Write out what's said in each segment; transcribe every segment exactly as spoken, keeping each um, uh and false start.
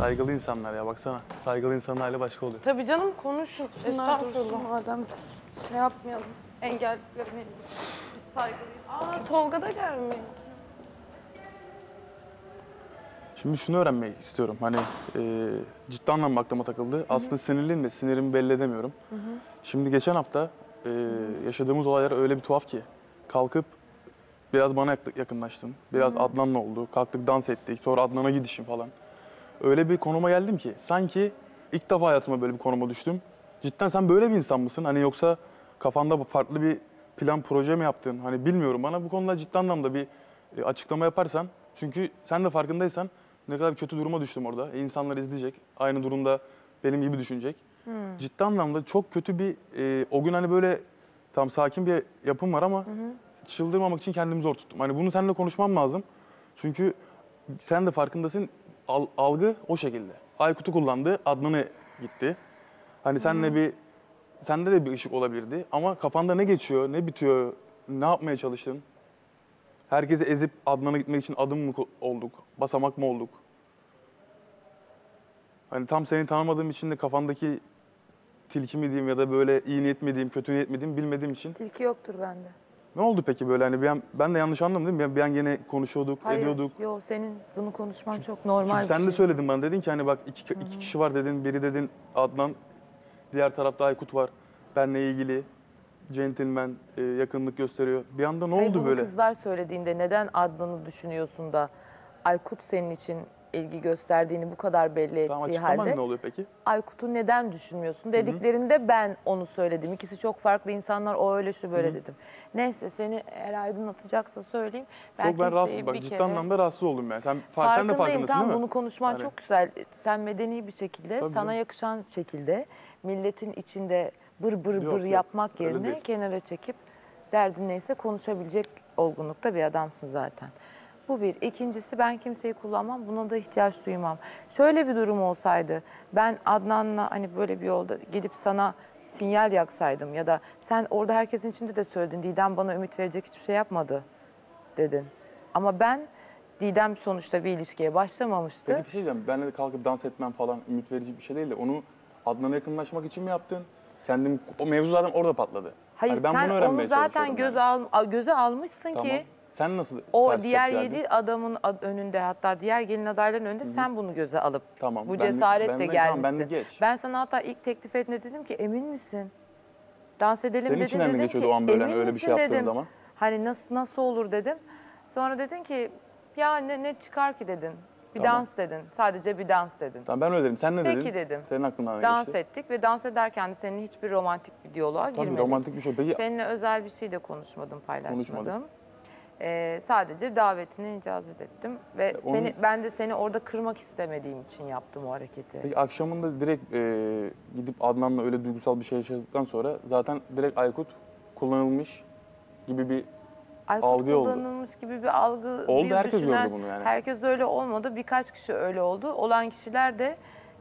Saygılı insanlar ya baksana. Saygılı insanın hali başka oluyor. Tabii canım konuşun. Şunlar dursun madem biz şey yapmayalım. Engellemeyelim. Biz saygılıyız. Aa Tolga da gelmiş. Şimdi şunu öğrenmek istiyorum. Hani e, ciddi anlamda aklıma takıldı. Hı hı. Aslında sinirliyim de sinirimi belli edemiyorum. Hı hı. Şimdi geçen hafta e, yaşadığımız olaylar öyle bir tuhaf ki. Kalkıp biraz bana yakınlaştın. Biraz hı hı. Adnan'la oldu. Kalktık dans ettik. Sonra Adnan'a gidişim falan. Öyle bir konuma geldim ki sanki ilk defa hayatıma böyle bir konuma düştüm. Cidden sen böyle bir insan mısın? Hani yoksa kafanda farklı bir plan, proje mi yaptın? Hani bilmiyorum. Bana bu konuda ciddi anlamda bir e, açıklama yaparsan. Çünkü sen de farkındaysan ne kadar bir kötü duruma düştüm orada. E, insanlar izleyecek. Aynı durumda benim gibi düşünecek. Hmm. Ciddi anlamda çok kötü bir... E, o gün hani böyle tam sakin bir yapım var ama hı hı. çıldırmamak için kendimi zor tuttum. Hani bunu seninle konuşmam lazım. Çünkü sen de farkındasın. Al, algı o şekilde. Aykut'u kullandı, Adnan'a gitti. Hani seninle hmm. bir... Sende de bir ışık olabilirdi. Ama kafanda ne geçiyor, ne bitiyor, ne yapmaya çalıştın? Herkesi ezip Adnan'a gitmek için adım mı olduk, basamak mı olduk? Hani tam seni tanımadığım için de kafandaki tilki mi diyeyim ya da böyle iyi niyet mi diyeyim, kötü niyet mi diyeyim bilmediğim için. Tilki yoktur bende. Ne oldu peki böyle hani bir an, ben de yanlış anlamadım değil mi? Bir an gene konuşuyorduk, Hayır, ediyorduk. Hayır, yok senin bunu konuşman çünkü, çok normal çünkü bir sen şey. de söyledin bana dedin ki hani bak iki, iki kişi var dedin, biri dedin Adnan, diğer tarafta Aykut var. Benle ilgili. Centilmen, e, yakınlık gösteriyor. Bir anda ne Hayır, oldu bunu böyle? Kızlar söylediğinde neden Adnan'ı düşünüyorsun da Aykut senin için ilgi gösterdiğini bu kadar belli Tamam, ettiği açıklaman halde ne oluyor peki? Aykut'u neden düşünmüyorsun dediklerinde Hı -hı. ben onu söyledim. İkisi çok farklı insanlar, o öyle şu böyle Hı -hı. dedim. Neyse seni eğer aydınlatacaksa söyleyeyim. Ben çok ben rahatsız, bak ciddi anlamda rahatsız oldum yani. Sen, sen de farkındasın tam değil mi? Bunu konuşman hani... çok güzel. Sen medeni bir şekilde, Tabii sana canım. yakışan şekilde milletin içinde bır bır yok, bır yok. yapmak yerine kenara çekip derdin neyse konuşabilecek olgunlukta bir adamsın zaten. Bu bir. İkincisi ben kimseyi kullanmam, buna da ihtiyaç duymam. Şöyle bir durum olsaydı, ben Adnan'la hani böyle bir yolda gidip sana sinyal yaksaydım ya da sen orada herkesin içinde de söyledin, Didem bana ümit verecek hiçbir şey yapmadı dedin. Ama ben, Didem sonuçta bir ilişkiye başlamamıştı. Peki bir şey diyeceğim, benle de kalkıp dans etmem falan ümit verici bir şey değil de onu Adnan'a yakınlaşmak için mi yaptın? Kendim, o mevzu zaten orada patladı. Hayır yani ben sen bunu öğrenmeye onu zaten göz yani. al, göze almışsın tamam. ki. Sen nasıl o diğer yedi adamın önünde, hatta diğer gelin adayların önünde Hı -hı. sen bunu göze alıp tamam. bu cesaretle ben, gelmişsin. Tamam, ben, geç. ben sana hatta ilk teklif ettiğinde dedim ki emin misin? Dans edelim Senin dedin, içinden dedim geçiyordu ki o an böyle emin öyle bir şey yaptığın dedim. zaman? Hani nasıl nasıl olur dedim. Sonra dedin ki ya ne, ne çıkar ki dedin. Bir tamam. dans dedin. Sadece bir dans dedin. Tamam ben öyle dedim. Sen ne Peki dedin? Peki dedim. Senin aklından ne Dans geçti? ettik ve dans ederken de seninle hiçbir romantik bir diyaloğa Tabii, girmedik. romantik bir şey. Peki seninle özel bir şey de konuşmadım, paylaşmadım. Konuşmadım. Ee, sadece davetine icazet ettim ve e, seni onun... ben de seni orada kırmak istemediğim için yaptım o hareketi. Peki akşamında direkt e, gidip Adnan'la öyle duygusal bir şey yaşadıktan sonra zaten direkt Aykut kullanılmış gibi bir Aykut algı oldu. kullanılmış gibi bir algı oldu. Bir herkes düşünen, gördü bunu yani. Herkes öyle olmadı. Birkaç kişi öyle oldu. Olan kişiler de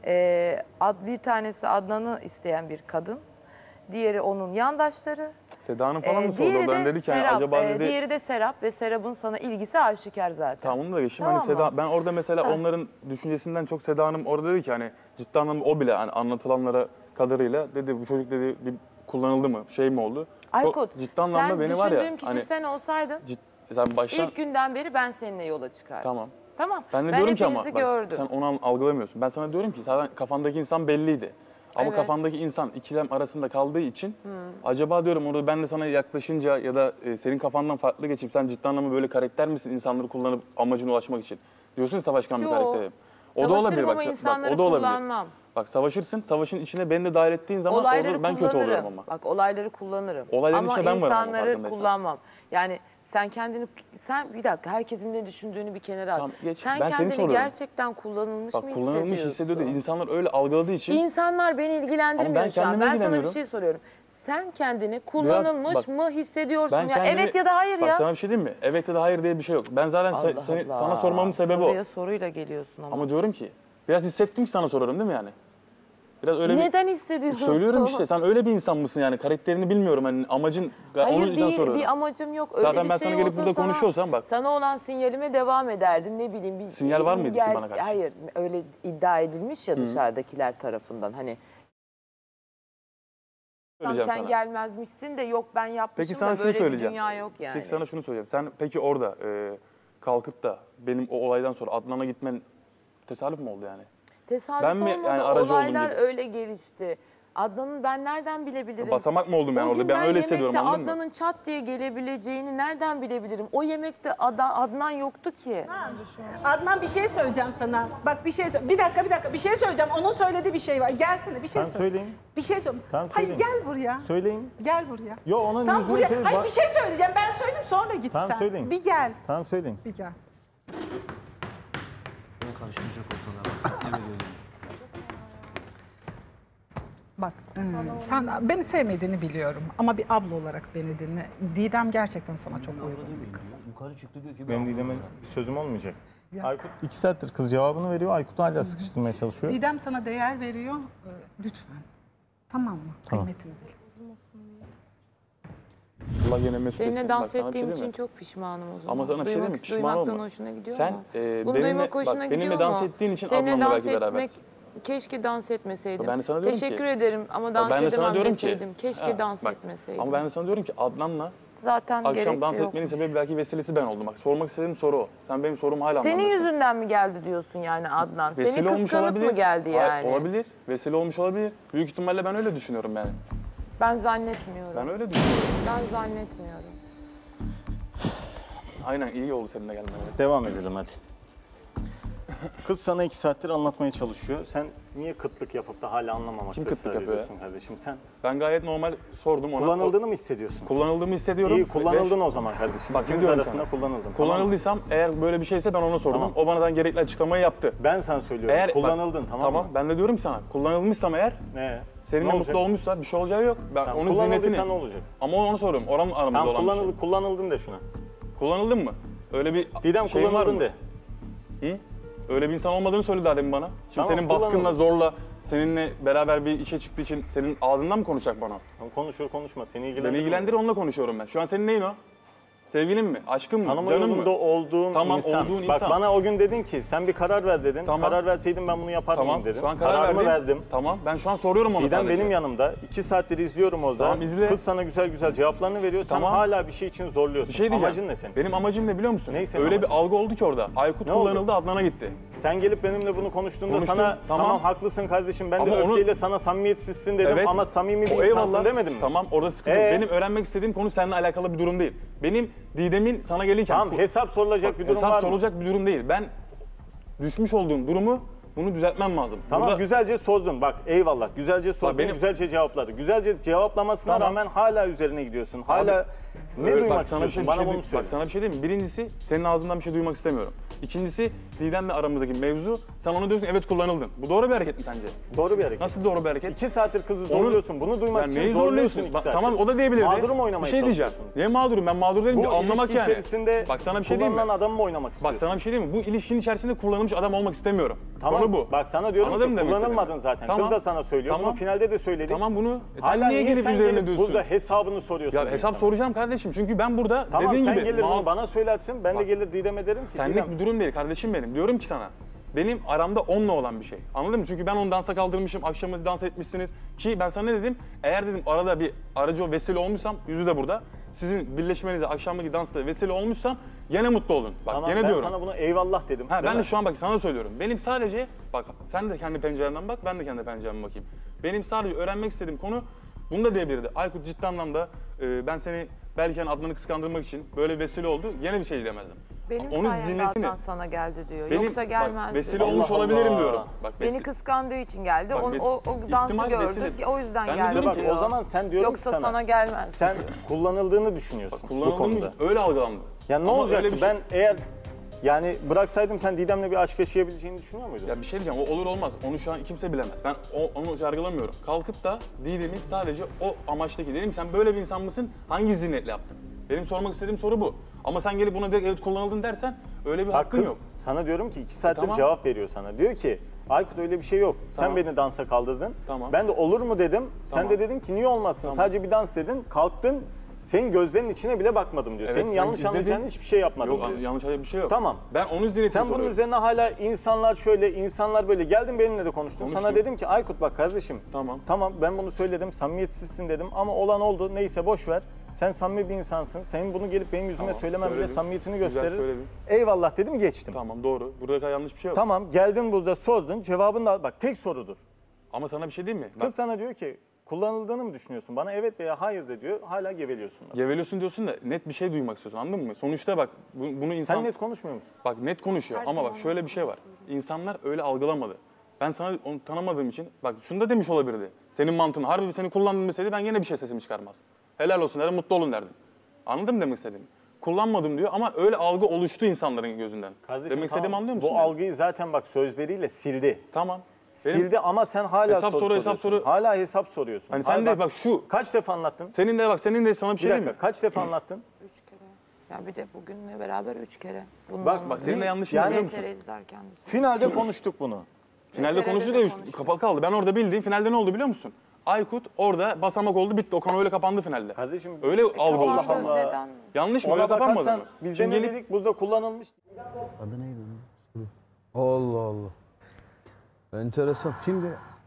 e, bir tanesi Adnan'ı isteyen bir kadın. Diğeri onun yandaşları. Seda'nın falan ee, mı sordu? Ben dedi ki Serap, yani, acaba dedi... E, diğeri de Serap ve Serap'ın sana ilgisi aşikar zaten. Tamam onu da geçtim. Tamam hani Seda, ben orada mesela ha. onların düşüncesinden çok Seda Hanım orada dedi ki hani ciddi anlamda o bile hani anlatılanlara kadarıyla dedi bu çocuk dedi bir kullanıldı mı şey mi oldu? Aykut çok ciddi anlamda sen beni var ya. düşündüğüm kişi hani, sen olsaydın cid, sen baştan... ilk günden beri ben seninle yola çıkardım. Tamam. Tamam. Ben de ben diyorum ki ama bak, sen onu algılamıyorsun. Ben sana diyorum ki zaten kafandaki insan belliydi. Ama evet. kafandaki insan ikilem arasında kaldığı için hmm. acaba diyorum orada ben de sana yaklaşınca ya da e, senin kafandan farklı geçip sen ciddi anlamda böyle karakter misin insanları kullanıp amacına ulaşmak için? Diyorsun ya savaşkan Yo. bir karakterim. O da olabilir bak. Bak o da olabilir. Kullanmam. Bak savaşırsın, savaşın içine beni de dahil ettiğin zaman olayları olur, ben kötü oluyorum ama. Bak olayları kullanırım. Olayların ama içinde ben varım ama insanları kullanmam. Yani sen kendini, sen bir dakika herkesin ne düşündüğünü bir kenara al. Tamam, sen ben kendini gerçekten kullanılmış bak, mı kullanılmış hissediyorsun? hissediyor değil. İnsanlar öyle algıladığı için. İnsanlar beni ilgilendirmiyor ben şu an. Ben sana bir şey soruyorum. Sen kendini kullanılmış Biraz, bak, mı hissediyorsun? Ya kendimi, evet ya da hayır bak, ya. Bak sana bir şey diyeyim mi? Evet ya da hayır diye bir şey yok. Ben zaten Allah seni, Allah. sana sormamın sebebi Soruya o. soruyla geliyorsun ama. Ama diyorum ki biraz hissettim ki sana sorarım değil mi yani? Biraz öyle Neden bir... hissediyorsun? Söylüyorum işte, sen öyle bir insan mısın yani? Karakterini bilmiyorum, hani amacın... onun Hayır yüzden değil, soruyorum. bir amacım yok. Öyle Zaten bir ben şey sana gelip olsa burada sana, konuşuyorsam bak. Sana olan sinyalime devam ederdim, ne bileyim. Bir, Sinyal var mıydı ki gel- bana karşı? Hayır, öyle iddia edilmiş ya dışarıdakiler tarafından. Hani sen Söyleyeceğim sana. gelmezmişsin de yok ben yapmışım Peki sana da şunu böyle bir söyleyeceğim. dünya yok yani. Peki sana şunu söyleyeceğim. Sen peki orada e, kalkıp da benim o olaydan sonra Adnan'a gitmen tesadüf mü oldu yani? Tesadüf Ben mi olmadı, yani aracı oldum olaylar gibi? öyle gelişti. Adnan'ın ben nereden bilebilirim? Basamak mı oldum ben O orada? gün Ben öyle hissediyorum, yemekte anladın mı? Adnan'ın çat diye gelebileceğini nereden bilebilirim? O yemekte Ada- Adnan yoktu ki. Adnan bir şey söyleyeceğim sana. Bak bir şey sö- bir dakika bir dakika bir şey söyleyeceğim. Onun söylediği bir şey var. Gelsene bir şey Tamam, söyle. söyleyin. Bir şey söyle. Tamam, Hayır söyleyin. gel buraya. Söyleyin. Gel buraya. Yo, onun Tamam, yüzüne buraya. söyle. Hayır Bak- bir şey söyleyeceğim. Ben söyleyeyim sonra git Tamam, sen. söyleyin. Bir gel. Tamam, söyleyin. Bir gel. Karışmayacak ortalığa. Evet öyle. Bak e, sen beni sevmediğini biliyorum ama bir abla olarak beni dinle. Didem gerçekten sana çok uygun bir kız. Yukarı çıktı diyor ki Benim Didem'e bir sözüm olmayacak. Aykut iki saattir kız cevabını veriyor. Aykut hala sıkıştırmaya çalışıyor. Didem sana değer veriyor. e, Lütfen. Tamam mı? Tamam. Kıymetini bil. Allah gene mesut etsin. Seninle Bak, dans sana bir ettiğim şey için diyeyim mi? çok pişmanım o zaman. Ama sana bir şey diyeyim mi? Duymak- Pişman Duymaktan olma. hoşuna gidiyor Sen, mu? e, Bunu benimle- duymak hoşuna bak, gidiyor benimle mu? dans ettiğin için Seninle Adnan'la dans belki etmek, berabersin. keşke dans etmeseydim. Ben de sana diyorum ki- Teşekkür ederim ama dans Ben de sana edemem diyorum ki... deseydim. Keşke Ha, dans bak, etmeseydim. Ama ben de sana diyorum ki Adnan'la Zaten gerek akşam de dans etmenin yokmuş. sebebi belki vesilesi ben oldum. Bak sormak istediğim soru o. Sen benim sorumu hala Senin anlamıyorsun. yüzünden mi geldi diyorsun yani Adnan? Vesile Seni olmuş kıskanıp olabilir. mı geldi Hayır, yani? olabilir. Vesile olmuş olabilir. Büyük ihtimalle ben öyle düşünüyorum yani. Ben zannetmiyorum. Ben Ben, öyle düşünüyorum. zannetmiyorum. Aynen, iyi oldu seninle gelmen. Devam edelim hadi. Kız sana iki saattir anlatmaya çalışıyor. Sen niye kıtlık yapıp da hala anlamamakta Kim kıtlık ısrar yapıyor ediyorsun kardeşim sen? Ben gayet normal sordum ona. Kullanıldığını mı hissediyorsun? O- kullanıldığımı hissediyorum. İyi kullanıldın Ve- o zaman kardeşim. Bak, İkiniz diyorum arasında sana. kullanıldın. Tamam mı? Kullanıldıysam eğer böyle bir şeyse ben ona sordum. Tamam. O bana gerekli açıklamayı yaptı. Ben sana söylüyorum. Eğer bak, kullanıldın tamam, Tamam, mı? ben de diyorum ki sana kullanılmışsam eğer Ne? seninle Ne mutlu olacak? olmuşsa bir şey olacağı yok. Ben Tamam, onun kullanıldıysa ziynetini. ne olacak? Ama onu soruyorum. Oran aramızda Tamam olan bir şey. kullanıldı, kullanıldın de şuna. Kullanıldın mı? Öyle bir Didem şeyin var kullanıldın mı? de. Hı? Öyle bir insan olmadığını söyledi daha demin bana. Şimdi Tamam, senin baskınla, kullanıldı. zorla, seninle beraber bir işe çıktığı için senin ağzından mı konuşacak bana? Tamam, konuşur konuşma seni Beni ilgilendirir. ilgilendirir, onunla konuşuyorum ben. Şu an senin neyin o? Sevgilin mi? Aşkın mı? Tanıma Canın yolunda mı? olduğum Tamam, insan. olduğun Bak insan. bana o gün dedin ki sen bir karar ver dedin. Tamam. Karar verseydin ben bunu yapar Tamam, mıyım dedim. şu an karar Kararımı verdim. verdim. Tamam, ben şu an soruyorum ona Didem sadece. benim yanımda. iki saattir izliyorum orada. Tamam, izle. Kız sana güzel güzel cevaplarını veriyor. Tamam. Sen hala bir şey için zorluyorsun. Bir şey diyeceğim. Amacın ne senin? Benim amacım ne biliyor musun? Ney senin Öyle amacın? bir algı oldu ki orada. Aykut Ne oldu? kullanıldı, Adnan'a gitti. Sen gelip benimle bunu konuştuğunda Konuştum, sana tamam. tamam. haklısın kardeşim ben de Ama onu- öfkeyle sana samimiyetsizsin dedim Evet. ama samimi bir O insansın eyvallah. demedim mi? Tamam, orada sıkıntı yok. Ee? Benim öğrenmek istediğim konu seninle alakalı bir durum değil. Benim Didem'in sana gelirken... Tamam hesap sorulacak Bak, bir durum hesap var mı? sorulacak bir durum değil. Ben düşmüş olduğum durumu, bunu düzeltmem lazım. Tamam Burada- güzelce sordun bak eyvallah güzelce sordun benim- güzelce cevapladı. Güzelce cevaplamasına Tamam. rağmen hala üzerine gidiyorsun. Hala ne Öyle- duymak bak, sana bir istiyorsun şey, bir bana şey bunu duy- söyle. Bak sana bir şey diyeyim mi? Birincisi senin ağzından bir şey duymak istemiyorum. İkincisi Didem'le aramızdaki mevzu. Sen ona diyorsun evet kullanıldın. Bu doğru bir hareket mi sence? Doğru bir hareket. Nasıl doğru bir hareket? İki saattir kızı Onun- zorluyorsun. Bunu duymak Ya için neyi zorluyorsun zorluyorsun? iki Bak, saattir. tamam o da diyebilirdi. Mağdurum Bir oynamaya şey diyeceğim. çalışıyorsun. Niye mağdurum? Ben mağdur değilim Bu ki anlamak ilişki yani. içerisinde Bak sana bir şey diyeyim mi? kullanılan adamı mı oynamak Bak istiyorsun? sana bir şey diyeyim mi? Bu ilişkinin içerisinde kullanılmış adam olmak istemiyorum. Tamam Konu bu. bak sana diyorum Anladın ki mı demek kullanılmadın istediğimi? zaten. Tamam. Kız da sana söylüyor. Tamam. Bunu finalde de söyledik. Tamam bunu. E sen Hala niye gelip sen üzerine gelip diyorsun? burada hesabını soruyorsun? Ya bir hesap insana? soracağım kardeşim çünkü ben burada Tamam dediğin sen gibi gelir mağ- bunu bana söylersin. Ben de gelir Didem'e derim ki Senlik Didem bir durum değil kardeşim benim. Diyorum ki sana. Benim aramda onunla olan bir şey. Anladın mı? Çünkü ben onu dansa kaldırmışım, akşamınızı dans etmişsiniz. Ki ben sana ne dedim? Eğer dedim arada bir aracı o vesile olmuşsam, yüzü de burada. Sizin birleşmenize, akşamdaki dansta vesile olmuşsam gene mutlu olun. Bak tamam gene ben diyorum. sana buna eyvallah dedim. Ha, değil ben de mi? şu an bak sana söylüyorum. Benim sadece, bak sen de kendi pencerenden bak, ben de kendi penceremden bakayım. Benim sadece öğrenmek istediğim konu, bunu da diyebilirdi. Aykut ciddi anlamda e, ben seni belki hani Adnan'ı kıskandırmak için böyle vesile oldu, gene bir şey demezdim. Benim Onun sayemde ziynetini- Adnan sana geldi diyor. Benim, Yoksa bak, gelmezdi. vesile Allah olmuş Allah. olabilirim diyorum. Bak, Beni vesile- kıskandığı için geldi. Bak, Onu, ves- o, o dansı ihtimal gördü. vesile. O yüzden Ben de geldi diyorum Bak ki- diyor. o zaman sen diyorum Yoksa ki sana, sana gelmez. sen kullanıldığını düşünüyorsun bu Kullanıldığım konuda. öyle algılandı. Ya ne Ama olacaktı öyle bir şey- ben eğer yani bıraksaydım sen Didem'le bir aşk yaşayabileceğini düşünüyor muydun? Ya bir şey diyeceğim, o olur olmaz. Onu şu an kimse bilemez. Ben o, onu yargılamıyorum. Kalkıp da Didem'in sadece o amaçtaki, dedim ki sen böyle bir insan mısın, hangi zihniyetle yaptın? Benim sormak istediğim soru bu. Ama sen gelip buna direkt evet kullanıldın dersen öyle bir Bak hakkın kız yok. sana diyorum ki iki saattir Tamam. cevap veriyor sana. Diyor ki Aykut öyle bir şey yok. Tamam. Sen beni dansa kaldırdın. Tamam. Ben de olur mu dedim. Sen Tamam. de dedin ki niye olmasın? Tamam. Sadece bir dans dedin. Kalktın. Senin gözlerinin içine bile bakmadım diyor. Evet, Senin sen yanlış izledin. anlayacağın hiçbir şey yapmadım Yok diyor. yanlış bir şey yok. Tamam. Ben onun zihniyetini Sen bunun soruyorum. üzerine hala insanlar şöyle, insanlar böyle. Geldin benimle de konuştun. Konuştum. Sana dedim ki Aykut bak kardeşim. Tamam. Tamam ben bunu söyledim. Samimiyetsizsin dedim. Ama olan oldu. Neyse boş ver. Sen samimi bir insansın. Senin bunu gelip benim yüzüme Tamam, söylemen bile söyledim. samimiyetini Güzel gösterir. söyledin. Eyvallah dedim geçtim. Tamam doğru. Burada yanlış bir şey yok. Tamam geldin burada sordun. Cevabın da bak tek sorudur. Ama sana bir şey diyeyim mi? Bak, Kız sana diyor ki kullanıldığını mı düşünüyorsun? Bana evet veya hayır de diyor. Hala geveliyorsun. geveliyorsun diyorsun da net bir şey duymak istiyorsun anladın mı? Sonuçta bak bu- bunu insan... Sen net konuşmuyor musun? Bak net konuşuyor Her ama bak zaman şöyle bir şey var. İnsanlar öyle algılamadı. Ben sana onu tanımadığım için bak şunu da demiş olabilirdi. Senin mantığın harbi seni kullandım deseydi ben yine bir şey sesimi çıkarmaz. Helal olsun derdim, mutlu olun derdim. Anladın mı demek istediğimi? Kullanmadım diyor ama öyle algı oluştu insanların gözünden. Kardeşim, demek tamam. istediğimi anlıyor musun? Bu yani? algıyı zaten bak sözleriyle sildi. Tamam. Benim- Sildi ama sen hala Hesap soru soru, hesap soruyorsun. soru. Hala hesap soruyorsun. Hani Hala sen de bak şu, Kaç defa anlattın? senin de bak senin de sana bir şey Bir diyeyim dakika mi? kaç defa anlattın? Üç kere. Ya bir de bugünle beraber üç kere. Bunun Bak, olması. Bak senin de Bir- yanlışın yani- biliyor musun? V T R izlerken de. Finalde konuştuk bunu. Finalde V T R'de konuştu de da üç, konuştuk. kapalı kaldı. Ben orada bildiğim finalde ne oldu biliyor musun? Aykut orada basamak oldu bitti. O konu öyle kapandı finalde. Kardeşim Öyle algı oldu Allah şu anda. Allah. Neden? Yanlış mı? ona Öyle kapanmadı bakarsan mı? biz de Şimdi ne gelip- dedik? Burada kullanılmış. Adı neydi onun? Allah Allah. Enteresan. Şimdi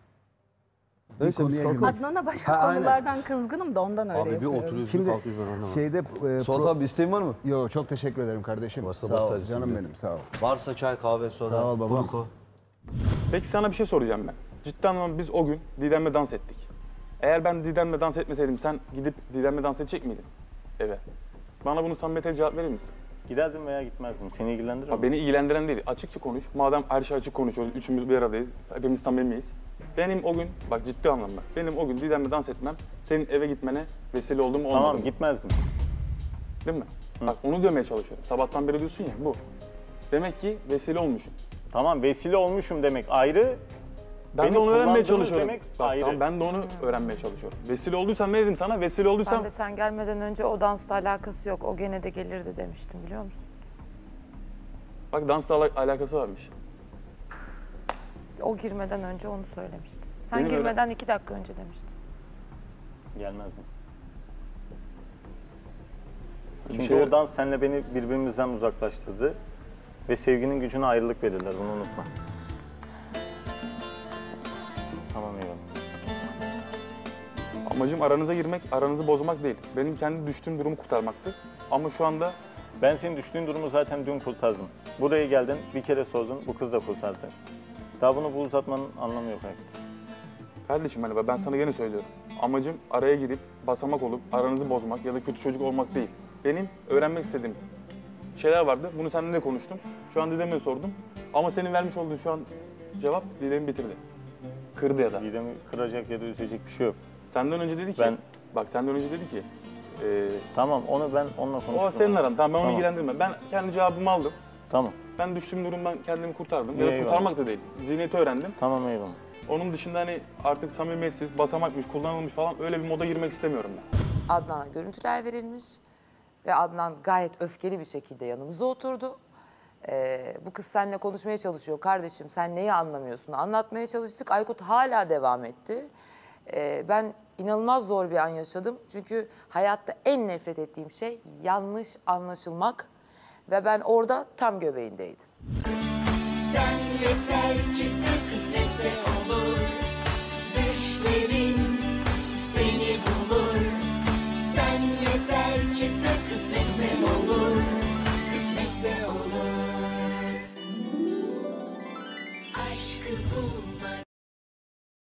Neyse biz konuya kalkalım. girmek- Adnan'a başka Ha, aynen. konulardan kızgınım da ondan öyle Abi bir yapıyorum. oturuyoruz bir Şimdi kalkıyoruz ben anlamadım. şeyde e, Suat pro- abi bir isteğin var mı? Yo çok teşekkür ederim kardeşim. Varsa sağ bas ol tacısın canım diyor. benim sağ ol. Varsa çay kahve soda. Sağ ol babam. Furuko. Peki sana bir şey soracağım ben. Cidden ama biz o gün Didem'le dans ettik. Eğer ben Didem'le dans etmeseydim sen gidip Didem'le dans edecek miydin eve? Bana bunu samimiyete cevap verir misin? Giderdim veya gitmezdim. Seni ilgilendirir Bak, mi? beni ilgilendiren değil. Açıkça konuş. Madem her şey açık konuşuyoruz, üçümüz bir aradayız. Hepimiz samimiyiz. Benim o gün, bak ciddi anlamda, benim o gün Didem'le dans etmem, senin eve gitmene vesile oldu mu olmadı Tamam mı? gitmezdim. Değil mi? Bak onu demeye çalışıyorum. Sabahtan beri diyorsun ya bu. Demek ki vesile olmuşum. Tamam vesile olmuşum demek ayrı. Ben Beni de onu öğrenmeye kullandınız çalışıyorum. demek Bak, ayrı. tamam, ben de onu öğrenmeye çalışıyorum. Vesile olduysam ne dedim sana? Vesile olduysam Ben de sen gelmeden önce o dansla alakası yok. O gene de gelirdi demiştim biliyor musun? bak dansla ala- alakası varmış. O girmeden önce onu söylemiştim. Sen Benim öyle- girmeden iki dakika önce demiştin. Gelmezdim. Bir Çünkü şey- o dans seninle beni birbirimizden uzaklaştırdı. Ve sevginin gücüne ayrılık verirler. Bunu unutma. Tamam eyvallah. Amacım aranıza girmek, aranızı bozmak değil. Benim kendi düştüğüm durumu kurtarmaktı. Ama şu anda Ben senin düştüğün durumu zaten dün kurtardım. Buraya geldin, bir kere sordun, bu kız da kurtardı. Daha bunu bu uzatmanın anlamı yok Aykut. kardeşim hani ben sana gene söylüyorum. Amacım araya girip basamak olup aranızı bozmak ya da kötü çocuk olmak değil. Benim öğrenmek istediğim şeyler vardı. Bunu seninle de konuştum. Şu an Didem'e sordum. Ama senin vermiş olduğun şu an cevap Didem'i bitirdi. Kırdı ya da. Didem'i kıracak ya da üzecek bir şey yok. Senden önce dedi ki, Ben- bak senden önce dedi ki, e, Tamam onu ben onunla konuşurum. o senin aran. Tamam ben onu Tamam. ilgilendirme. Ben kendi cevabımı aldım. Tamam, Ben düştüğüm durumdan kendimi kurtardım. Ya da Eyvallah. kurtarmak da değil. Zihniyeti öğrendim. tamam eyvallah. Onun dışında hani artık samimiyetsiz, basamakmış, kullanılmış falan öyle bir moda girmek istemiyorum ben. Adnan'a görüntüler verilmiş ve Adnan gayet öfkeli bir şekilde yanımıza oturdu. Ee, bu kız seninle konuşmaya çalışıyor. Kardeşim sen neyi anlamıyorsun? Anlatmaya çalıştık. Aykut hala devam etti. Ee, ben inanılmaz zor bir an yaşadım. Çünkü hayatta en nefret ettiğim şey yanlış anlaşılmak. Ve ben orada tam göbeğindeydim. Sen yeter ki